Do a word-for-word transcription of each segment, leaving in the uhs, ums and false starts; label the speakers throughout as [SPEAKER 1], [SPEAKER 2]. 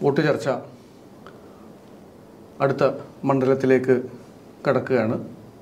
[SPEAKER 1] Vote ചർച്ച അടുത്ത മണ്ഡലത്തിലേക്ക് കടക്കുകയാണ്.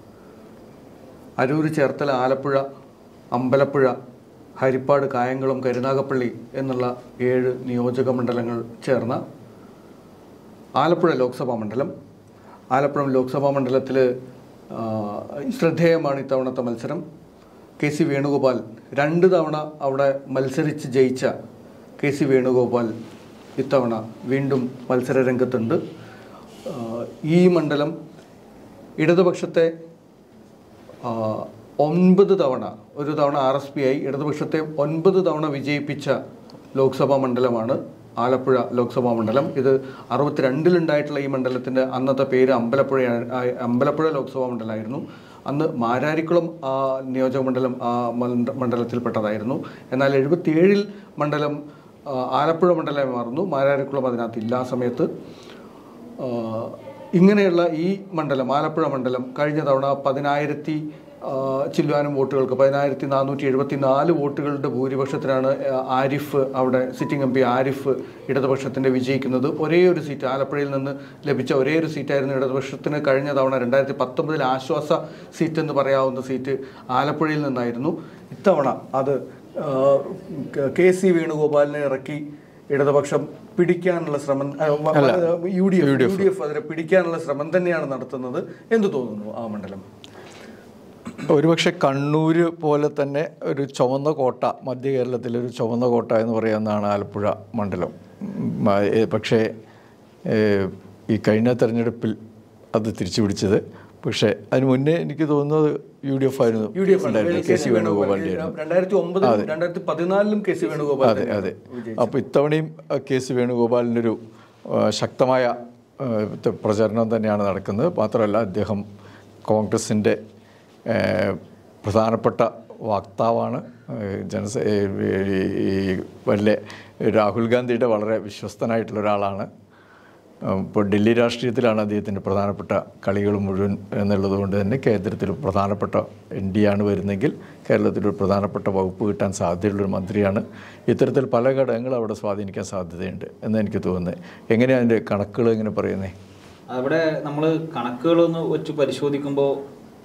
[SPEAKER 1] അരൂർ, ചേർത്തല, ആലപ്പുഴ, അമ്പലപ്പുഴ, ഹരിപ്പാട്, കായംകുളം, കരുനാഗപ്പള്ളി എന്നുള്ള ഏഴ് നിയോജക മണ്ഡലങ്ങൾ ചേർന്ന ആലപ്പുഴ ലോക്സഭാ മണ്ഡലം. ആലപ്പുഴ ലോക്സഭാ മണ്ഡലത്തിൽ ശ്രദ്ധേയമാണ് ഇത്തവണത്തെ മത്സരം. കെ സി വേണുഗോപാൽ രണ്ട് തവണ അവിടെ മത്സരിച്ച് ജയിച്ച കെ സി വേണുഗോപാൽ ഇത്തവണ വീണ്ടും മത്സര രംഗത്തുണ്ട്. ഈ മണ്ഡലം ഇടതുപക്ഷത്തെ ഒൻപത് തവണ, ഒരു തവണ ആർ എസ് പി ആയി ഇടതുപക്ഷത്തെ ഒൻപത് തവണ വിജയിപ്പിച്ച ലോക്സഭാ മണ്ഡലമാണ് ആലപ്പുഴ ലോക്സഭാ മണ്ഡലം. ഇത് അറുപത്തിരണ്ടിലുണ്ടായിട്ടുള്ള ഈ മണ്ഡലത്തിൻ്റെ അന്നത്തെ പേര് അമ്പലപ്പുഴ അമ്പലപ്പുഴ ലോക്സഭാ മണ്ഡലമായിരുന്നു. അന്ന് മാരാരിക്കുളം ആ നിയോജക മണ്ഡലം ആ മണ്ഡലത്തിൽപ്പെട്ടതായിരുന്നു. എന്നാൽ എഴുപത്തിയേഴിൽ മണ്ഡലം ആലപ്പുഴ മണ്ഡലമായി മാറുന്നു. മാരാരിക്കുളം അതിനകത്തില്ല ആ സമയത്ത്. ഇങ്ങനെയുള്ള ഈ മണ്ഡലം, ആലപ്പുഴ മണ്ഡലം, കഴിഞ്ഞ തവണ പതിനായിരത്തി ചില്ലുവാനും വോട്ടുകൾക്ക്, പതിനായിരത്തി നാനൂറ്റി എഴുപത്തി നാല് വോട്ടുകളുടെ ഭൂരിപക്ഷത്തിനാണ് ആരിഫ്, അവിടെ സിറ്റിംഗ് എം പി ആരിഫ് ഇടതുപക്ഷത്തിൻ്റെ വിജയിക്കുന്നത്. ഒരേ ഒരു സീറ്റ്, ആലപ്പുഴയിൽ നിന്ന് ലഭിച്ച ഒരേ ഒരു സീറ്റായിരുന്നു ഇടതുപക്ഷത്തിന് കഴിഞ്ഞ തവണ രണ്ടായിരത്തി പത്തൊമ്പതിൽ ആശ്വാസ സീറ്റ് എന്ന് പറയാവുന്ന സീറ്റ് ആലപ്പുഴയിൽ നിന്നായിരുന്നു. ഇത്തവണ അത് കെ സി വേണുഗോപാലിനെ ഇറക്കി ഇടതുപക്ഷം പിടിക്കാനുള്ള ശ്രമം, U D F U D F അതിനെ പിടിക്കാനുള്ള ശ്രമം തന്നെയാണ് നടത്തുന്നത്. എന്ത് തോന്നുന്നു ആ മണ്ഡലം?
[SPEAKER 2] ഒരുപക്ഷെ കണ്ണൂർ പോലെ തന്നെ ഒരു ചുവന്ന കോട്ട, മധ്യ കേരളത്തിലെ ഒരു ചുവന്ന കോട്ട എന്ന് പറയുന്നതാണ് ആലപ്പുഴ മണ്ഡലം. പക്ഷേ ഈ കഴിഞ്ഞ തെരഞ്ഞെടുപ്പിൽ അത് തിരിച്ചു പിടിച്ചത്. പക്ഷേ അതിന് മുന്നേ എനിക്ക് തോന്നുന്നത് യു ഡി എഫ് ആയിരുന്നു,
[SPEAKER 1] U D F
[SPEAKER 2] K C വേണുഗോപാലിൻ്റെ. അതെ അതെ. അപ്പോൾ ഇത്തവണയും കെ സി വേണുഗോപാലിൻ്റെ ഒരു ശക്തമായ പ്രചരണം തന്നെയാണ് നടക്കുന്നത്. മാത്രമല്ല അദ്ദേഹം കോൺഗ്രസിൻ്റെ പ്രധാനപ്പെട്ട വക്താവാണ്. ജനസ ഈ വലിയ രാഹുൽ ഗാന്ധിയുടെ വളരെ വിശ്വസ്തനായിട്ടുള്ള ഒരാളാണ്. ഇപ്പോൾ ഡൽഹി രാഷ്ട്രീയത്തിലാണ് അദ്ദേഹത്തിൻ്റെ പ്രധാനപ്പെട്ട കളികൾ മുഴുവൻ എന്നുള്ളത് കൊണ്ട് തന്നെ കേന്ദ്രത്തിൽ പ്രധാനപ്പെട്ട എൻ ഡി ആണ് വരുന്നെങ്കിൽ കേരളത്തിലൊരു പ്രധാനപ്പെട്ട വകുപ്പ് കിട്ടാൻ സാധ്യതയുള്ളൊരു മന്ത്രിയാണ്. ഇത്തരത്തിൽ പല ഘടകങ്ങളും അവിടെ സ്വാധീനിക്കാൻ സാധ്യതയുണ്ട് എന്ന് എനിക്ക് തോന്നുന്നത്. എങ്ങനെയാണ് അതിൻ്റെ കണക്കുകൾ എങ്ങനെ പറയുന്നത്?
[SPEAKER 3] അവിടെ നമ്മൾ കണക്കുകളൊന്ന് വെച്ച് പരിശോധിക്കുമ്പോൾ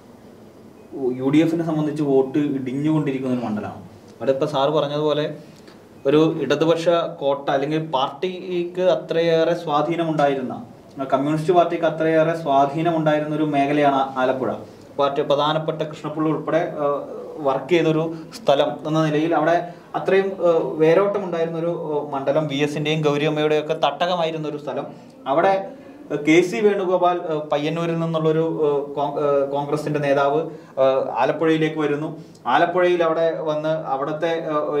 [SPEAKER 3] യു ഡി എഫിനെ സംബന്ധിച്ച് വോട്ട് ഇടിഞ്ഞുകൊണ്ടിരിക്കുന്ന ഒരു മണ്ഡലമാണ്. അവിടെ ഇപ്പോൾ സാറ് പറഞ്ഞതുപോലെ ഒരു ഇടതുപക്ഷ കോട്ട, അല്ലെങ്കിൽ പാർട്ടിക്ക് അത്രയേറെ സ്വാധീനമുണ്ടായിരുന്ന, കമ്മ്യൂണിസ്റ്റ് പാർട്ടിക്ക് അത്രയേറെ സ്വാധീനമുണ്ടായിരുന്ന ഒരു മേഖലയാണ് ആലപ്പുഴ. പാർട്ടി പ്രധാനപ്പെട്ട കൃഷ്ണപിള്ള ഉൾപ്പെടെ വർക്ക് ചെയ്തൊരു സ്ഥലം എന്ന നിലയിൽ അവിടെ അത്രയും വേരോട്ടം ഉണ്ടായിരുന്ന ഒരു മണ്ഡലം, വി എസിൻ്റെയും ഗൗരിയമ്മയുടെയും ഒക്കെ തട്ടകമായിരുന്ന ഒരു സ്ഥലം. അവിടെ കെ സി വേണുഗോപാൽ പയ്യന്നൂരിൽ നിന്നുള്ളൊരു കോൺഗ്രസിന്റെ നേതാവ് ആലപ്പുഴയിലേക്ക് വരുന്നു. ആലപ്പുഴയിൽ അവിടെ വന്ന് അവിടുത്തെ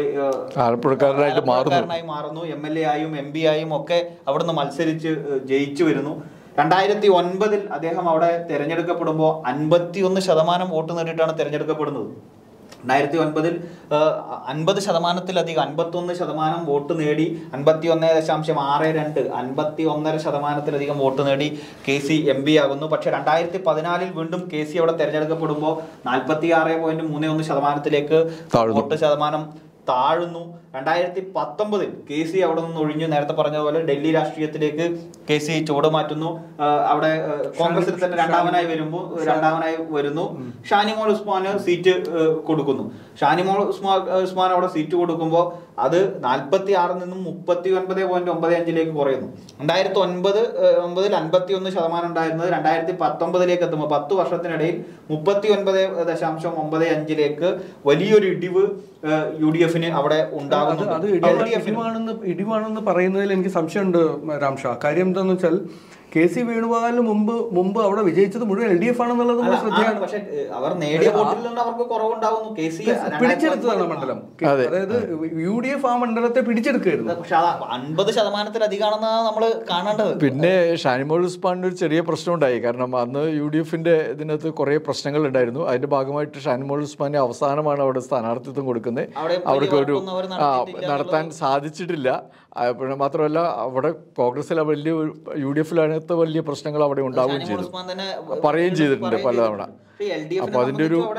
[SPEAKER 3] ആലപ്പുഴക്കാരനായി മാറുന്നു. എം എൽ എ ആയും എം പി ആയും ഒക്കെ അവിടുന്ന് മത്സരിച്ച് ജയിച്ചു വരുന്നു. രണ്ടായിരത്തി ഒൻപതിൽ അദ്ദേഹം അവിടെ തിരഞ്ഞെടുക്കപ്പെടുമ്പോൾ അൻപത്തി ഒന്ന് ശതമാനം വോട്ട് നേടിയിട്ടാണ് തിരഞ്ഞെടുക്കപ്പെടുന്നത്. രണ്ടായിരത്തി ഒൻപതിൽ അൻപത് ശതമാനത്തിലധികം, അൻപത്തൊന്ന് ശതമാനം വോട്ട് നേടി, അൻപത്തി ഒന്ന് ദശാംശം ആറ് രണ്ട് അൻപത്തി ഒന്നര ശതമാനത്തിലധികം വോട്ട് നേടി കെ സി എം പി ആകുന്നു. പക്ഷേ രണ്ടായിരത്തി പതിനാലിൽ വീണ്ടും കെ സി അവിടെ തിരഞ്ഞെടുക്കപ്പെടുമ്പോൾ നാൽപ്പത്തി ആറ് പോയിന്റ് മൂന്ന് ഒന്ന് ശതമാനത്തിലേക്ക് വോട്ട് ശതമാനം താഴുന്നു. രണ്ടായിരത്തി പത്തൊമ്പതിൽ കെ സി അവിടെ നിന്ന് ഒഴിഞ്ഞു, നേരത്തെ പറഞ്ഞതുപോലെ ഡൽഹി രാഷ്ട്രീയത്തിലേക്ക് കെ സി ചുവട് മാറ്റുന്നു. അവിടെ കോൺഗ്രസിൽ തന്നെ രണ്ടാമനായി വരുമ്പോൾ രണ്ടാമനായി വരുന്നു. ഷാനിമോൾ ഉസ്മാന് സീറ്റ് കൊടുക്കുന്നു. ഷാനിമോൾ ഉസ്മാൻ ഉസ്മാൻ അവിടെ സീറ്റ് കൊടുക്കുമ്പോൾ അത് നാൽപ്പത്തി ആറിൽ നിന്നും മുപ്പത്തി ഒൻപത് പോയിന്റ് ഒമ്പത് അഞ്ചിലേക്ക് കുറയുന്നു. രണ്ടായിരത്തി ഒൻപത് ഒമ്പതിൽ അൻപത്തി ഒന്ന് ശതമാനം ഉണ്ടായിരുന്നത് രണ്ടായിരത്തി പത്തൊമ്പതിലേക്ക് എത്തുമ്പോൾ പത്ത് വർഷത്തിനിടയിൽ മുപ്പത്തി ഒൻപത് ദശാംശം ഒമ്പത് അഞ്ചിലേക്ക് വലിയൊരു ഇടിവ് യു ഡി എഫിന് അവിടെ ഉണ്ടാകുന്നു.
[SPEAKER 1] അത് ഇടിവാണെന്ന് ഇടിവാണെന്ന് പറയുന്നതിൽ എനിക്ക് സംശയമുണ്ട് രാംഷാ. കാര്യം എന്താണെന്ന് വെച്ചാൽ കെ സി വേണുഗോപാലിന് മുമ്പ് മുമ്പ് അവിടെ വിജയിച്ചത് മുഴുവൻ എൽ ഡി എഫ് ആണെന്നുള്ളത് ശ്രദ്ധയാണ്.
[SPEAKER 3] പക്ഷേ അവർ നേടിയ വോട്ടിൽ നിന്ന് അവർക്ക് കുറവുണ്ടാകുന്നു. കെ സി
[SPEAKER 1] പിടിച്ചെടുത്തതാണ് മണ്ഡലം. അതായത് യു ഡി എഫ് ആ മണ്ഡലത്തെ പിടിച്ചെടുക്കുകയായിരുന്നു.
[SPEAKER 3] പക്ഷെ അത് അൻപത് ശതമാനത്തിലധികമാണെന്നാണ് നമ്മൾ കാണേണ്ടത്.
[SPEAKER 2] പിന്നെ ഷാനിമോൾ ഉസ്മാനിന് ഒരു ചെറിയ പ്രശ്നം ഉണ്ടായി. കാരണം അന്ന് യു ഡി എഫിന്റെ ഇതിനകത്ത് കുറെ പ്രശ്നങ്ങൾ ഉണ്ടായിരുന്നു. അതിന്റെ ഭാഗമായിട്ട് ഷാനിമോൾ ഉസ്മാന് അവസാനമാണ് അവിടെ സ്ഥാനാർത്ഥിത്വം കൊടുക്കുന്നത്. അവർക്ക് ഒരു നടത്താൻ സാധിച്ചിട്ടില്ല. മാത്രമല്ല അവിടെ കോൺഗ്രസിലെ വലിയ യു ഡി എഫിലകത്ത് വലിയ പ്രശ്നങ്ങൾ അവിടെ ഉണ്ടാവുകയും ചെയ്തു, പറയുകയും ചെയ്തിട്ടുണ്ട് പലതവണ.
[SPEAKER 3] അപ്പോൾ അതിന്റെ ഒരു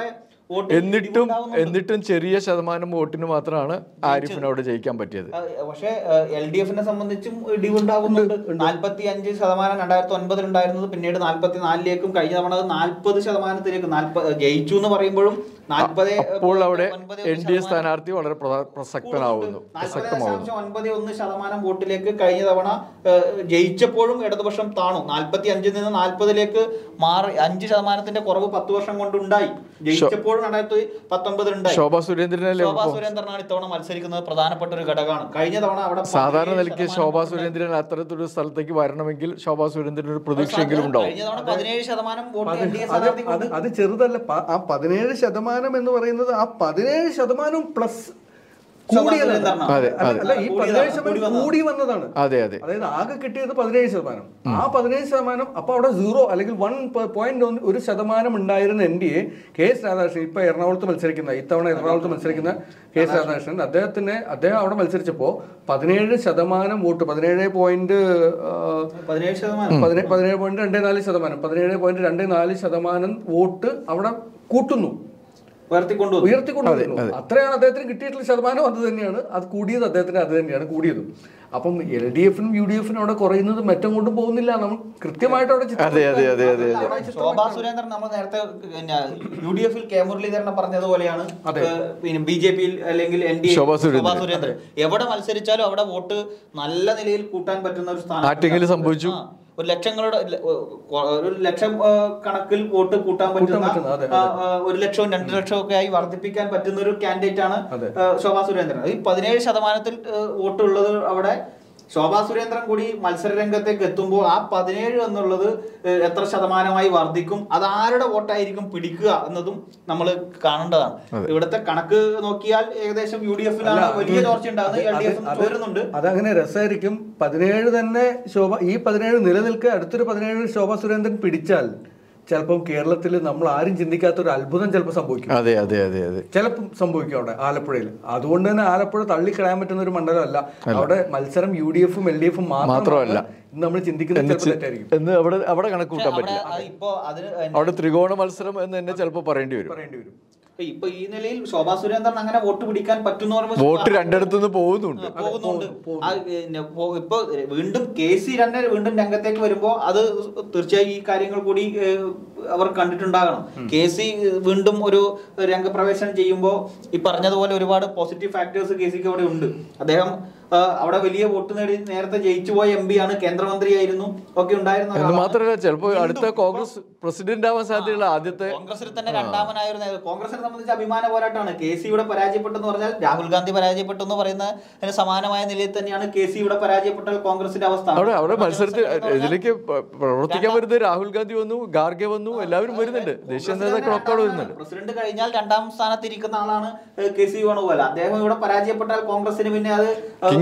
[SPEAKER 2] എന്നിട്ടും എന്നിട്ടും ചെറിയ ശതമാനം വോട്ടിന് മാത്രമാണ് ആരിഫിനോട് ജയിക്കാൻ പറ്റിയത്.
[SPEAKER 3] പക്ഷേ എൽ ഡി എഫിനെ സംബന്ധിച്ചും ഇടിവുണ്ടാകുന്നുണ്ട്. നാൽപ്പത്തി അഞ്ച് ശതമാനം രണ്ടായിരത്തി ഒൻപതിൽ ഉണ്ടായിരുന്നത് പിന്നീട് നാൽപ്പത്തി നാലിലേക്കും കഴിഞ്ഞ തവണ നാൽപ്പത് ശതമാനത്തിലേക്ക് നാൽപ്പത് ജയിച്ചു എന്ന് പറയുമ്പോഴും നാൽപ്പത്
[SPEAKER 2] അപ്പോൾ അവിടെ എൻ ഡി എ സ്ഥാനാർത്ഥി വളരെ പ്രസക്തനാവുന്നു
[SPEAKER 3] നാൽപ്പത് ഒൻപത് ഒന്ന് ശതമാനം വോട്ടിലേക്ക് കഴിഞ്ഞ തവണ ജയിച്ചപ്പോഴും ഇടതുപക്ഷം താണു. നാൽപ്പത്തി അഞ്ചിൽ നിന്ന് നാൽപ്പതിലേക്ക് മാറി അഞ്ച് ശതമാനത്തിന്റെ കുറവ് പത്ത് വർഷം കൊണ്ടുണ്ടായി. ജയിച്ചപ്പോഴും രണ്ടായിരത്തി പത്തൊമ്പതിൽ ഉണ്ടായി.
[SPEAKER 2] ശോഭാ സുരേന്ദ്രനല്ലേ
[SPEAKER 3] ശോഭാ സുരേന്ദ്രനാണ് ഇത്തവണ മത്സരിക്കുന്നത്. പ്രധാനപ്പെട്ട ഒരു ഘടകമാണ്. കഴിഞ്ഞ തവണ അവിടെ
[SPEAKER 2] സാധാരണ നിലയ്ക്ക് ശോഭാ സുരേന്ദ്രൻ അത്തരത്തിലൊരു സ്ഥലത്തേക്ക് വരണമെങ്കിൽ ശോഭാ സുരേന്ദ്രൻ ഒരു പ്രതീക്ഷയെങ്കിലും ഉണ്ടാവും.
[SPEAKER 3] കഴിഞ്ഞ തവണ പതിനേഴ് ശതമാനം
[SPEAKER 1] അത് ചെറുതല്ല. ആ പതിനേഴ് ശതമാനം എന്ന് പറയുന്നത് ആ പതിനേഴ് ശതമാനം പ്ലസ് അല്ല, ഈ പതിനേഴ് ശതമാനം കൂടി വന്നതാണ്. അതായത് ആകെ കിട്ടിയത് പതിനേഴ് ശതമാനം. ആ പതിനേഴ് ശതമാനം അപ്പൊ അവിടെ സീറോ അല്ലെങ്കിൽ വൺ പോയിന്റ് ഒരു ശതമാനം ഉണ്ടായിരുന്ന N D A K S Radhakrishnan ഇപ്പൊ എറണാകുളത്ത് മത്സരിക്കുന്ന ഇത്തവണ എറണാകുളത്ത് മത്സരിക്കുന്ന കെ എസ് രാധാകൃഷ്ണൻ അദ്ദേഹത്തിന് അദ്ദേഹം അവിടെ മത്സരിച്ചപ്പോ പതിനേഴ് ശതമാനം വോട്ട് പതിനേഴ് പോയിന്റ്
[SPEAKER 3] പതിനേഴ് ശതമാനം
[SPEAKER 1] പതിനേഴ് പോയിന്റ് രണ്ടേ നാല് ശതമാനം പതിനേഴ് പോയിന്റ് രണ്ടേ നാല് ശതമാനം വോട്ട് അവിടെ കൂട്ടുന്നു,
[SPEAKER 3] ഉയർത്തിക്കൊണ്ടു
[SPEAKER 1] ഉയർത്തിക്കൊണ്ടുവരുന്നു. അത്രയാണ് അദ്ദേഹത്തിന് കിട്ടിയിട്ടുള്ള ശതമാനം. അത് തന്നെയാണ് അത് കൂടിയത്. അദ്ദേഹത്തിന് അത് തന്നെയാണ് കൂടിയതും. അപ്പം എൽ ഡി എഫിനും യു ഡി എഫിനും അവിടെ കുറയുന്നത് മറ്റും കൊണ്ടും പോകുന്നില്ല. നമ്മൾ കൃത്യമായിട്ട് അവിടെ
[SPEAKER 3] ശോഭാ സുരേന്ദ്രൻ നമ്മൾ നേരത്തെ യു ഡി എഫിൽ കെ മുരളീധരൻ പറഞ്ഞതുപോലെയാണ് പിന്നെ ബി ജെ പിയിൽ അല്ലെങ്കിൽ N D A Shobha Surendran എവിടെ മത്സരിച്ചാലും അവിടെ വോട്ട് നല്ല നിലയിൽ കൂട്ടാൻ പറ്റുന്ന ഒരു സ്ഥാനം
[SPEAKER 2] സംഭവിച്ചു.
[SPEAKER 3] ഒരു ലക്ഷങ്ങളുടെ ഒരു ലക്ഷം കണക്കിൽ വോട്ട് കൂട്ടാൻ പറ്റുന്ന ഒരു ലക്ഷവും രണ്ടു ലക്ഷവും ഒക്കെ ആയി വർദ്ധിപ്പിക്കാൻ പറ്റുന്ന ഒരു കാൻഡിഡേറ്റ് ആണ് ശോഭാ സുരേന്ദ്രൻ. ഈ പതിനേഴ് ശതമാനത്തിൽ വോട്ടുള്ളത് അവിടെ ശോഭാ സുരേന്ദ്രൻ കൂടി മത്സര രംഗത്തേക്ക് എത്തുമ്പോൾ ആ പതിനേഴ് എന്നുള്ളത് എത്ര ശതമാനമായി വർദ്ധിക്കും, അത് ആരുടെ വോട്ടായിരിക്കും പിടിക്കുക എന്നതും നമ്മൾ കാണേണ്ടതാണ്. ഇവിടുത്തെ കണക്ക് നോക്കിയാൽ ഏകദേശം യു ഡി എഫിലാണ് വലിയ ചോർച്ച ഉണ്ടാകുന്നത്, എൽ ഡി എഫ് ചോരുന്നുണ്ട്.
[SPEAKER 1] അതങ്ങനെ രസമായിരിക്കും. പതിനേഴ് തന്നെ ശോഭ ഈ പതിനേഴ് നിലനിൽക്കുക അടുത്തൊരു പതിനേഴ് ശോഭാ സുരേന്ദ്രൻ പിടിച്ചാൽ ചിലപ്പം കേരളത്തിൽ നമ്മൾ ആരും ചിന്തിക്കാത്ത ഒരു അത്ഭുതം ചിലപ്പോൾ സംഭവിക്കും.
[SPEAKER 2] അതെ അതെ അതെ അതെ
[SPEAKER 1] ചിലപ്പം സംഭവിക്കും അവിടെ ആലപ്പുഴയിൽ. അതുകൊണ്ട് തന്നെ ആലപ്പുഴ തള്ളിക്കളയാൻ പറ്റുന്ന ഒരു മണ്ഡലമല്ല. അവിടെ മത്സരം യു ഡി എഫും എൽ ഡി എഫും മാത്രമല്ല നമ്മൾ ചിന്തിക്കുന്നത്
[SPEAKER 2] എന്ന് അവിടെ അവിടെ കണക്ക് കൂട്ടാൻ പറ്റില്ല. അവിടെ ത്രികോണ മത്സരം എന്ന് തന്നെ ചിലപ്പോൾ പറയേണ്ടി വരും പറയേണ്ടി വരും
[SPEAKER 3] ഇപ്പൊ ഈ നിലയിൽ ശോഭാ സുരേന്ദ്രൻ അങ്ങനെ വോട്ട് പിടിക്കാൻ പറ്റുന്ന
[SPEAKER 2] വോട്ട് രണ്ടിടത്തുനിന്ന് പോകുന്നുണ്ട്
[SPEAKER 3] പോകുന്നുണ്ട് ഇപ്പൊ വീണ്ടും കെ സി രണ്ടര വീണ്ടും രംഗത്തേക്ക് വരുമ്പോ അത് തീർച്ചയായും ഈ കാര്യങ്ങൾ കൂടി അവർ കണ്ടിട്ടുണ്ടാകണം. കെ സി വീണ്ടും ഒരു രംഗപ്രവേശനം ചെയ്യുമ്പോൾ ഈ പറഞ്ഞതുപോലെ ഒരുപാട് പോസിറ്റീവ് ഫാക്ടേഴ്സ് കെ സിക്ക് അവിടെ ഉണ്ട്. അദ്ദേഹം അവിടെ വലിയ വോട്ട് നേടി നേരത്തെ ജയിച്ചു പോയ എം പി ആണ്, കേന്ദ്രമന്ത്രിയായിരുന്നു, ഒക്കെ ഉണ്ടായിരുന്നു.
[SPEAKER 2] മാത്രമല്ല ചിലപ്പോൾ അടുത്ത കോൺഗ്രസ് പ്രസിഡന്റ് ആവാൻ സാധ്യതയുള്ള ആദ്യത്തെ
[SPEAKER 3] കോൺഗ്രസിൽ തന്നെ രണ്ടാമനായിരുന്നു. കോൺഗ്രസിനെ സംബന്ധിച്ച് അഭിമാന പോരാട്ടമാണ്. കെ സി ഇവിടെ പരാജയപ്പെട്ടെന്ന് പറഞ്ഞാൽ രാഹുൽ ഗാന്ധി പരാജയപ്പെട്ടു എന്ന് പറയുന്നതിന് സമാനമായ നിലയിൽ തന്നെയാണ് കെ സി ഇവിടെ പരാജയപ്പെട്ടാൽ കോൺഗ്രസിന്റെ അവസ്ഥ.
[SPEAKER 2] അവിടെ അവിടെ മത്സരത്തിൽ ഇതിലേക്ക് പ്രവർത്തിക്കാൻ വരുന്നത് രാഹുൽ ഗാന്ധി വന്നു, ഖാർഗെ വന്നു, എല്ലാവരും വരുന്നുണ്ട്, ദേശീയ നേതാക്കളൊക്കെ അവിടെ വരുന്നുണ്ട്.
[SPEAKER 3] പ്രസിഡന്റ് കഴിഞ്ഞാൽ രണ്ടാം സ്ഥാനത്ത് ഇരിക്കുന്ന ആളാണ് കെ സി വേണുഗോപാൽ. അദ്ദേഹം ഇവിടെ പരാജയപ്പെട്ടാൽ കോൺഗ്രസിന് പിന്നെ അത്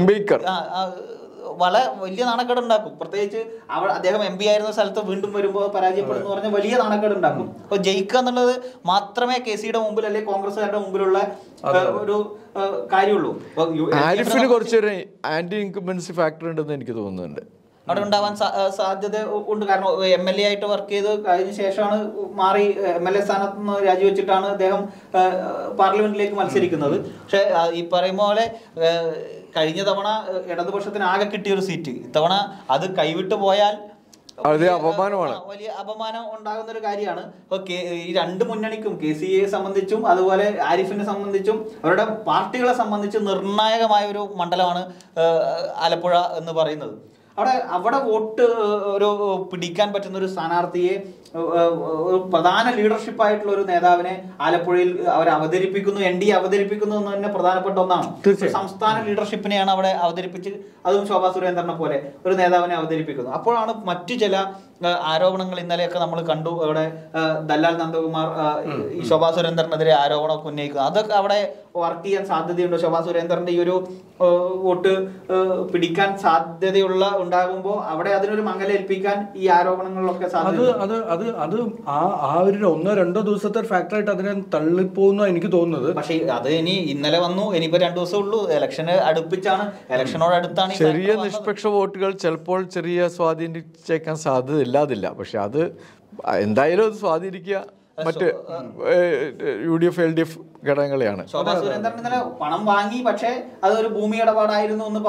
[SPEAKER 3] വളരെ വലിയ നാണക്കേട് ഉണ്ടാക്കും. പ്രത്യേകിച്ച് അവ അദ്ദേഹം എം പി ആയിരുന്ന സ്ഥലത്ത് വീണ്ടും വരുമ്പോൾ പരാജയപ്പെടുന്നു പറഞ്ഞാൽ വലിയ നാണക്കേട് ഉണ്ടാക്കും. അപ്പൊ ജയിക്കുക എന്നുള്ളത് മാത്രമേ കെ സിയുടെ മുമ്പിൽ അല്ലെങ്കിൽ കോൺഗ്രസുകാരുടെ മുമ്പിലുള്ള ഒരു കാര്യമുള്ളൂ.
[SPEAKER 2] ആരിഫിന് കുറച്ചൊരു ആന്റി ഇൻകംബൻസി ഫാക്ടർ ഉണ്ടെന്ന് എനിക്ക് തോന്നുന്നുണ്ട്.
[SPEAKER 3] അവിടെ ഉണ്ടാവാൻ സാധ്യത ഉണ്ട്. കാരണം എം എൽ എ ആയിട്ട് വർക്ക് ചെയ്ത് കഴിഞ്ഞ ശേഷമാണ് മാറി എം എൽ എ സ്ഥാനത്ത് നിന്ന് രാജിവെച്ചിട്ടാണ് അദ്ദേഹം പാർലമെന്റിലേക്ക് മത്സരിക്കുന്നത്. പക്ഷെ ഈ പറയുന്ന പോലെ കഴിഞ്ഞ തവണ ഇടതുപക്ഷത്തിന് ആകെ കിട്ടിയൊരു സീറ്റ് ഇത്തവണ അത് കൈവിട്ടു പോയാൽ
[SPEAKER 2] അപമാനമാണ്,
[SPEAKER 3] വലിയ അപമാനം ഉണ്ടാകുന്ന ഒരു കാര്യമാണ്. ഇപ്പൊ ഈ രണ്ട് മുന്നണിക്കും കെ സി എയെ സംബന്ധിച്ചും അതുപോലെ ആരിഫിനെ സംബന്ധിച്ചും അവരുടെ പാർട്ടികളെ സംബന്ധിച്ച് നിർണായകമായ ഒരു മണ്ഡലമാണ് ആലപ്പുഴ എന്ന് പറയുന്നത്. അവിടെ അവിടെ വോട്ട് ഒരു പിടിക്കാൻ പറ്റുന്ന ഒരു സ്ഥാനാർത്ഥിയെ ഒരു പ്രധാന ലീഡർഷിപ്പ് ആയിട്ടുള്ള ഒരു നേതാവിനെ ആലപ്പുഴയിൽ അവർ അവതരിപ്പിക്കുന്നു, എൻ ഡി എ അവതരിപ്പിക്കുന്നു എന്ന് തന്നെ പ്രധാനപ്പെട്ട ഒന്നാണ്. സംസ്ഥാന ലീഡർഷിപ്പിനെയാണ് അവിടെ അവതരിപ്പിച്ച്, അതും ശോഭാ സുരേന്ദ്രനെ പോലെ ഒരു നേതാവിനെ അവതരിപ്പിക്കുന്നു. അപ്പോഴാണ് മറ്റു ചില ആരോപണങ്ങൾ ഇന്നലെയൊക്കെ നമ്മൾ കണ്ടു. അവിടെ ദല്ലാൽ നന്ദകുമാർ ഈ ശോഭാ സുരേന്ദ്രനെതിരെ ആരോപണമൊക്കെ ഉന്നയിക്കുന്നു. അതൊക്കെ അവിടെ വർക്ക് ചെയ്യാൻ സാധ്യതയുണ്ട്. ശോഭാ സുരേന്ദ്രന്റെ ഈ ഒരു വോട്ട് പിടിക്കാൻ സാധ്യതയുള്ള ഉണ്ടാകുമ്പോൾ അവിടെ അതിനൊരു മങ്ങലേൽപ്പിക്കാൻ ഈ ആരോപണങ്ങളിലൊക്കെ സാധ്യത
[SPEAKER 1] അത് അത് അത് ആ ആ ഒരു ഒന്നോ രണ്ടോ ദിവസത്തെ ഫാക്ടറായിട്ട് അതിനെ തള്ളിപ്പോകുന്ന എനിക്ക് തോന്നുന്നത്.
[SPEAKER 3] പക്ഷെ അത് ഇനി ഇന്നലെ വന്നു, ഇനിയിപ്പോ രണ്ടു ദിവസം ഉള്ളൂ, ഇലക്ഷന് അടുപ്പിച്ചാണ്, ഇലക്ഷനോട് അടുത്താണ്.
[SPEAKER 2] ചെറിയ നിഷ്പക്ഷ വോട്ടുകൾ ചിലപ്പോൾ ചെറിയ സ്വാധീനിച്ചേക്കാൻ സാധ്യത ഇല്ലാതില്ല. പക്ഷെ അത് എന്തായാലും അത് സ്വാധീനിക്കുക മറ്റ് U D F L D F ഘടകങ്ങളെയാണ്.
[SPEAKER 3] ശോഭാ സുരേന്ദ്രൻ ഇന്നലെ പണം വാങ്ങി, പക്ഷേ അതൊരു ഭൂമി ഇടപാടായിരുന്നു എന്ന്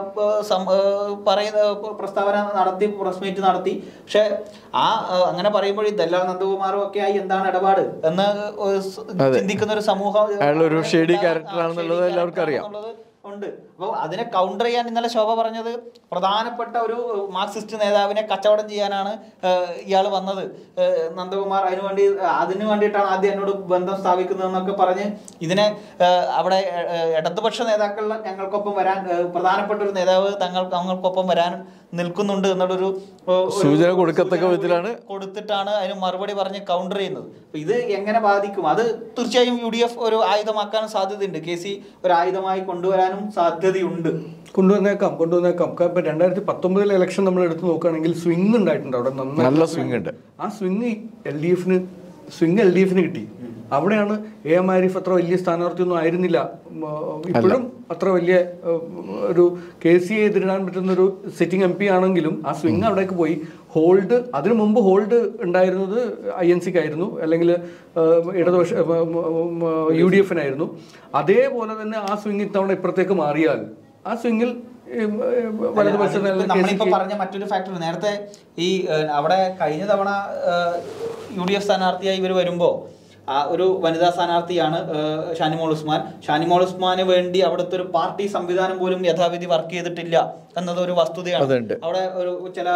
[SPEAKER 3] പറയുന്ന പ്രസ്താവന നടത്തി, പ്രസ് മീറ്റ് നടത്തി. പക്ഷെ ആ അങ്ങനെ പറയുമ്പോൾ ഈ ദല്ലാൽ നന്ദകുമാറും ഒക്കെ ആയി എന്താണ് ഇടപാട് എന്ന് ചിന്തിക്കുന്ന ഒരു സമൂഹം,
[SPEAKER 2] ഒരു ഷെയ്ഡി ക്യാരക്ടറാണെന്നുള്ളത് എല്ലാവർക്കും അറിയാം
[SPEAKER 3] ഉണ്ട്. അപ്പോൾ അതിനെ കൗണ്ടർ ചെയ്യാൻ ഇന്നലെ ശോഭ പറഞ്ഞത് പ്രധാനപ്പെട്ട ഒരു മാർക്സിസ്റ്റ് നേതാവിനെ കച്ചവടം ചെയ്യാനാണ് ഇയാൾ വന്നത്, നന്ദകുമാർ. അതിനു വേണ്ടി അതിനു വേണ്ടിയിട്ടാണ് ആദ്യം എന്നോട് ബന്ധം സ്ഥാപിക്കുന്നതെന്നൊക്കെ പറഞ്ഞ് ഇതിനെ അവിടെ ഇടതുപക്ഷ നേതാക്കൾ ഞങ്ങൾക്കൊപ്പം വരാൻ, പ്രധാനപ്പെട്ട ഒരു നേതാവ് തങ്ങൾ തങ്ങൾക്കൊപ്പം വരാൻ നിൽക്കുന്നുണ്ട് എന്നുള്ളൊരു
[SPEAKER 2] സൂചന കൊടുക്കത്തക്ക വിധത്തിലാണ്
[SPEAKER 3] കൊടുത്തിട്ടാണ് അതിന് മറുപടി പറഞ്ഞ് കൗണ്ടർ ചെയ്യുന്നത്. അപ്പൊ ഇത് എങ്ങനെ ബാധിക്കും? അത് തീർച്ചയായും യു ഡി എഫ് ഒരു ആയുധമാക്കാനും സാധ്യതയുണ്ട്. കെ സി ഒരു ആയുധമായി കൊണ്ടുവരാനും സാധ്യതയുണ്ട്.
[SPEAKER 1] കൊണ്ടുവന്നേക്കാം കൊണ്ടുവന്നേക്കാം ഇപ്പൊ രണ്ടായിരത്തി പത്തൊമ്പതിലെ ഇലക്ഷൻ നമ്മൾ എടുത്ത് നോക്കുകയാണെങ്കിൽ സ്വിംഗ് ഉണ്ടായിട്ടുണ്ട്. അവിടെ
[SPEAKER 2] നല്ല സ്വിംഗ് ഉണ്ട്.
[SPEAKER 1] ആ സ്വിംഗ് എൽ ഡി എഫിന് സ്വിംഗ് എൽ ഡി എഫിന് കിട്ടി. അവിടെയാണ് എ എം ആരിഫ് അത്ര വലിയ സ്ഥാനാർത്ഥിയൊന്നും ആയിരുന്നില്ല. ഇപ്പോഴും അത്ര വലിയ ഒരു കെ സിയെ എതിരിടാൻ പറ്റുന്ന ഒരു സിറ്റിംഗ് എം പി ആണെങ്കിലും ആ സ്വിംഗ് അവിടേക്ക് പോയി. ഹോൾഡ് അതിനു മുമ്പ് ഹോൾഡ് ഉണ്ടായിരുന്നത് ഐ എൻ സിക്കായിരുന്നു, അല്ലെങ്കിൽ ഇടതുപക്ഷ യു ഡി എഫിനായിരുന്നു. അതേപോലെ തന്നെ ആ സ്വിംഗ് ഇത്തവണ ഇപ്പുറത്തേക്ക് മാറിയാൽ ആ സ്വിംഗിൽ
[SPEAKER 3] നമ്മളിപ്പോ പറഞ്ഞ മറ്റൊരു ഫാക്ടർ, നേരത്തെ ഈ അവിടെ കഴിഞ്ഞ തവണ യു ഡി എഫ് സ്ഥാനാർത്ഥിയായി ഇവർ വരുമ്പോ ആ ഒരു വനിതാ സ്ഥാനാർത്ഥിയാണ് ഷാനിമോൾ ഉസ്മാൻ. ഷാനിമോൾ ഉസ്മാന് വേണ്ടി അവിടുത്തെ ഒരു പാർട്ടി സംവിധാനം പോലും യഥാവിധി വർക്ക് ചെയ്തിട്ടില്ല എന്നത് ഒരു വസ്തുതയാണ്. അവിടെ ഒരു ചില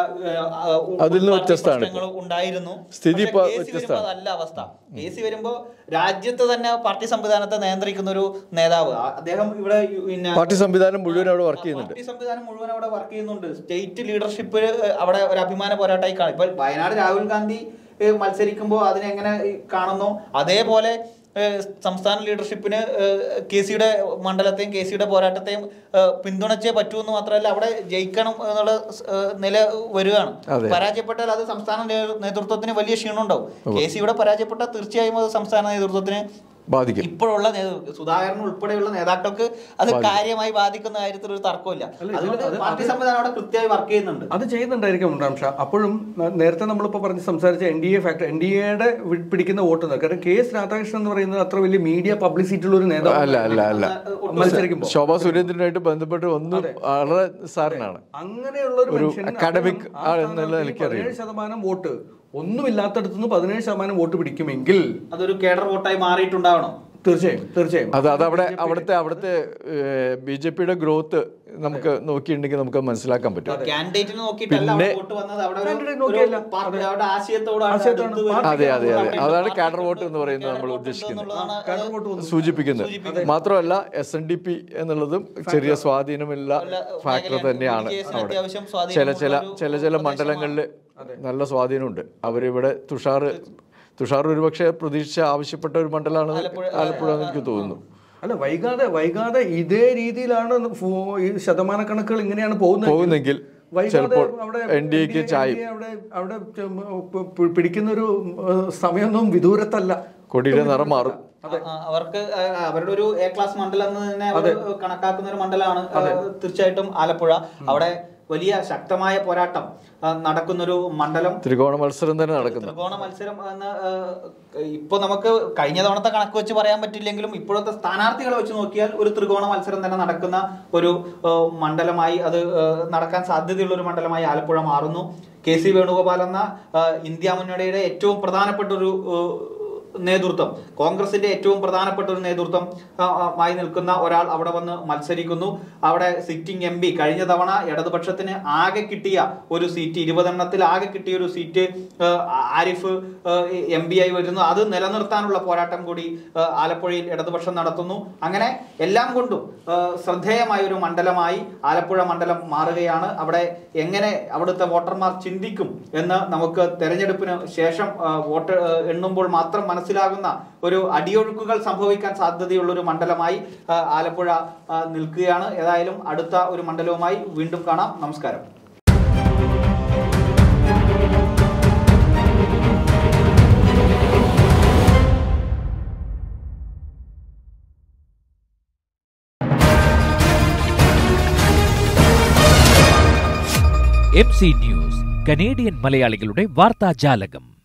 [SPEAKER 3] പ്രശ്നങ്ങൾ ഉണ്ടായിരുന്നു. അതല്ല അവസ്ഥ. കെ സി വരുമ്പോ രാജ്യത്ത് തന്നെ പാർട്ടി സംവിധാനത്തെ നിയന്ത്രിക്കുന്ന ഒരു നേതാവ് അദ്ദേഹം. ഇവിടെ
[SPEAKER 2] പാർട്ടി സംവിധാനം മുഴുവൻ അവിടെ വർക്ക് ചെയ്യുന്നുണ്ട്.
[SPEAKER 3] പാർട്ടി സംവിധാനം മുഴുവൻ അവിടെ വർക്ക് ചെയ്യുന്നുണ്ട്. സ്റ്റേറ്റ് ലീഡർഷിപ്പ് അവിടെ ഒരു അഭിമാന പോരാട്ടമായി കാണും. ഇപ്പൊ വയനാട് രാഹുൽ ഗാന്ധി മത്സരിക്കുമ്പോൾ അതിനെങ്ങനെ കാണുന്നു, അതേപോലെ സംസ്ഥാന ലീഡർഷിപ്പിന് കെ സിയുടെ മണ്ഡലത്തെയും കെ സിയുടെ പോരാട്ടത്തെയും പിന്തുണച്ചേ പറ്റൂ എന്ന് മാത്രമല്ല അവിടെ ജയിക്കണം എന്നുള്ള നില വരികയാണ്. പരാജയപ്പെട്ടാൽ അത് സംസ്ഥാന നേതൃത്വത്തിന് വലിയ ക്ഷീണം ഉണ്ടാവും. കെ സി ഇവിടെ പരാജയപ്പെട്ടാൽ തീർച്ചയായും അത് സംസ്ഥാന നേതൃത്വത്തിന് ബാധിക്കും. ഇപ്പോഴുള്ള സുധാകരൻ ഉൾപ്പെടെയുള്ള നേതാക്കൾക്ക് അത് കാര്യമായി ബാധിക്കുന്ന കാര്യത്തിൽ ഒരു തർക്കമില്ല. അതുകൊണ്ട് പാർട്ടി സംവിധാനം അവിടെ കൃത്യമായി വർക്ക് ചെയ്യുന്നുണ്ട്.
[SPEAKER 1] അത് ചെയ്യുന്നുണ്ടായിരിക്കും ഉണ്ട്രാംഷ. അപ്പോഴും നേരത്തെ നമ്മളിപ്പോൾ പറഞ്ഞ് സംസാരിച്ച N D A factor, N D എയുടെ പിടിക്കുന്ന വോട്ട് നിന്ന്, കാരണം കെ എസ് രാധാകൃഷ്ണൻ എന്ന് പറയുന്നത് അത്ര വലിയ മീഡിയ പബ്ലിസിറ്റി ഉള്ള ഒരു നേതാവ്
[SPEAKER 2] അല്ല അല്ല അല്ല മത്സരിക്കുമ്പോൾ ശോഭാ സുരേന്ദ്രനായിട്ട് ബന്ധപ്പെട്ട് ഒന്ന് വളരെ സാറിനാണ്.
[SPEAKER 1] അങ്ങനെയുള്ള ഒരു
[SPEAKER 2] അക്കാഡമിക്
[SPEAKER 1] പതിനേഴ് ശതമാനം വോട്ട് ഒന്നുമില്ലാത്തടത്തു നിന്ന് പതിനേഴ് ശതമാനം വോട്ട് പിടിക്കുമെങ്കിൽ
[SPEAKER 3] അതൊരു കേഡർ വോട്ടായി മാറിയിട്ടുണ്ടാവണം.
[SPEAKER 1] തീർച്ചയായും തീർച്ചയായും
[SPEAKER 2] അത് അതവിടെ അവിടുത്തെ അവിടുത്തെ ബി ജെ പിയുടെ ഗ്രോത്ത് നമുക്ക് നോക്കിയിട്ടുണ്ടെങ്കിൽ നമുക്ക് മനസ്സിലാക്കാൻ പറ്റും. അതെ അതെ അതെ അതാണ് കാഡർ വോട്ട് എന്ന് പറയുന്നത് നമ്മൾ ഉദ്ദേശിക്കുന്നത്, സൂചിപ്പിക്കുന്നത്. മാത്രമല്ല എസ് എൻ ഡി പി എന്നുള്ളതും ചെറിയ സ്വാധീനമുള്ള ഫാക്ടർ തന്നെയാണ്. അവിടെ ചില ചില ചില ചില മണ്ഡലങ്ങളിൽ നല്ല സ്വാധീനമുണ്ട്. അവരിവിടെ തുഷാർ തുഷാർ ഒരുപക്ഷെ പ്രതീക്ഷ ആവശ്യപ്പെട്ട ഒരു മണ്ഡലമാണ് ആലപ്പുഴ എന്ന് എനിക്ക് തോന്നുന്നു.
[SPEAKER 1] അല്ല വൈകാതെ വൈകാതെ ഇതേ രീതിയിലാണ് ശതമാന കണക്കുകൾ ഇങ്ങനെയാണ് പോകുന്നതെങ്കിൽ
[SPEAKER 2] ചിലപ്പോൾ എൻ ഡി എക്ക് ചായ
[SPEAKER 1] അവിടെ അവിടെ പിടിക്കുന്നൊരു സമയമൊന്നും വിദൂരത്തല്ല.
[SPEAKER 2] കൊടിയുടെ നിറം മാറും.
[SPEAKER 3] അവർക്ക് അവരുടെ ഒരു എ ക്ലാസ് മണ്ഡലം എന്ന് തന്നെ കണക്കാക്കുന്ന ഒരു മണ്ഡലമാണ് തീർച്ചയായിട്ടും ആലപ്പുഴ. അവിടെ വലിയ ശക്തമായ പോരാട്ടം നടക്കുന്നൊരു മണ്ഡലം,
[SPEAKER 2] ത്രികോണ മത്സരം തന്നെ നടക്കുന്നു.
[SPEAKER 3] ത്രികോണ മത്സരം എന്ന് ഇപ്പൊ നമുക്ക് കഴിഞ്ഞ തവണത്തെ കണക്ക് വെച്ച് പറയാൻ പറ്റില്ലെങ്കിലും ഇപ്പോഴത്തെ സ്ഥാനാർത്ഥികളെ വെച്ച് നോക്കിയാൽ ഒരു ത്രികോണ മത്സരം തന്നെ നടക്കുന്ന ഒരു മണ്ഡലമായി അത് നടക്കാൻ സാധ്യതയുള്ള ഒരു മണ്ഡലമായി ആലപ്പുഴ മാറുന്നു. കെ സി വേണുഗോപാൽ എന്ന ഇന്ത്യ മുന്നണിയുടെ ഏറ്റവും പ്രധാനപ്പെട്ട ഒരു നേതൃത്വം, കോൺഗ്രസിന്റെ ഏറ്റവും പ്രധാനപ്പെട്ട ഒരു നേതൃത്വം മായി നിൽക്കുന്ന ഒരാൾ അവിടെ വന്ന് മത്സരിക്കുന്നു. അവിടെ സിറ്റിംഗ് എം പി, കഴിഞ്ഞ തവണ ഇടതുപക്ഷത്തിന് ആകെ കിട്ടിയ ഒരു സീറ്റ്, ഇരുപതെണ്ണത്തിൽ ആകെ കിട്ടിയ ഒരു സീറ്റ് ആരിഫ് എം പി ആയി വരുന്നു. അത് നിലനിർത്താനുള്ള പോരാട്ടം കൂടി ആലപ്പുഴയിൽ ഇടതുപക്ഷം നടത്തുന്നു. അങ്ങനെ എല്ലാം കൊണ്ടും ശ്രദ്ധേയമായ ഒരു മണ്ഡലമായി ആലപ്പുഴ മണ്ഡലം മാറുകയാണ്. അവിടെ എങ്ങനെ അവിടുത്തെ വോട്ടർമാർ ചിന്തിക്കും എന്ന് നമുക്ക് തെരഞ്ഞെടുപ്പിന് ശേഷം വോട്ട് എണ്ണുമ്പോൾ മാത്രം മനസ്സിലാകുന്ന ഒരു അടിയൊഴുക്കുകൾ സംഭവിക്കാൻ സാധ്യതയുള്ള ഒരു മണ്ഡലമായി ആലപ്പുഴ നിൽക്കുകയാണ്. ഏതായാലും അടുത്ത ഒരു മണ്ഡലവുമായി വീണ്ടും കാണാം. നമസ്കാരം.
[SPEAKER 4] എം സി ന്യൂസ്, കനേഡിയൻ മലയാളികളുടെ വാർത്താജാലകം.